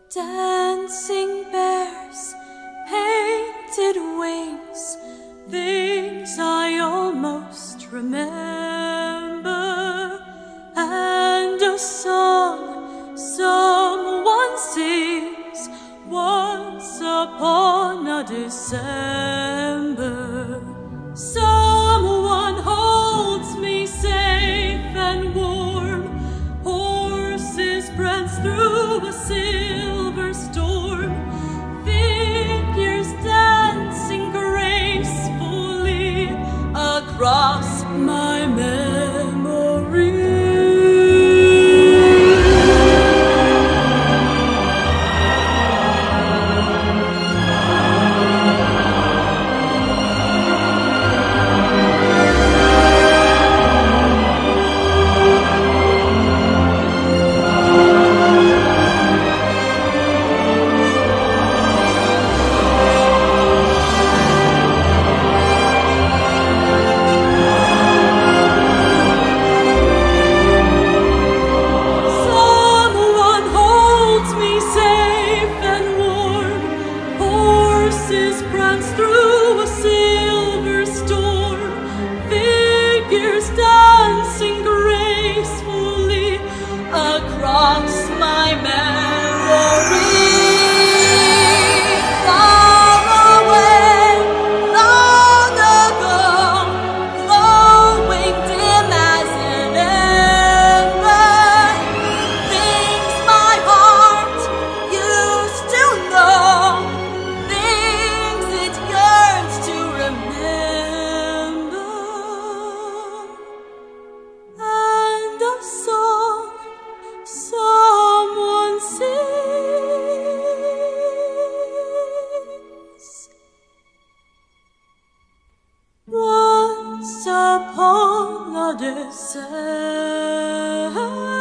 Dancing bears, painted wings, things I almost remember, and a song someone sings once upon a December. Someone holds me safe and warm, horses prance through a silver storm, figures dancing gracefully across my memory. Prance through a silver storm, figures dancing gracefully across my memory. Far away, long ago, glowing dim as an ember, things my heart used to know, to remember, and a song someone sings once upon a December.